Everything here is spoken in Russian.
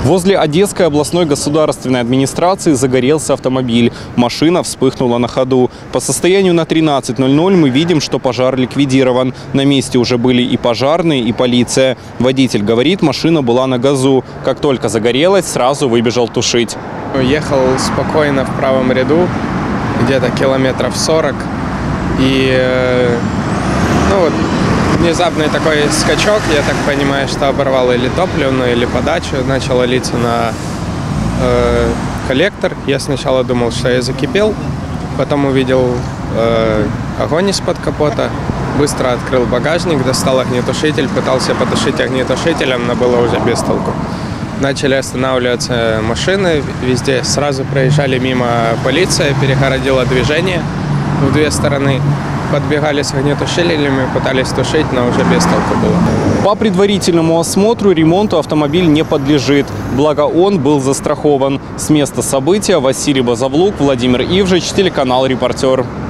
Возле Одесской областной государственной администрации загорелся автомобиль. Машина вспыхнула на ходу. По состоянию на 13:00 мы видим, что пожар ликвидирован. На месте уже были и пожарные, и полиция. Водитель говорит, машина была на газу. Как только загорелась, сразу выбежал тушить. Ехал спокойно в правом ряду, где-то километров 40. И внезапный такой скачок, я так понимаю, что оборвал или топливную, или подачу, начало литься на коллектор. Я сначала думал, что я закипел, потом увидел огонь из-под капота, быстро открыл багажник, достал огнетушитель, пытался потушить огнетушителем, но было уже без толку. Начали останавливаться машины, везде сразу проезжали мимо полиция, перегородила движение в две стороны. Подбегали с огнетушителями, пытались тушить, но уже без толку было. По предварительному осмотру ремонту автомобиль не подлежит, благо он был застрахован. С места события Василий Базовлук, Владимир Ивжич, телеканал «Репортер».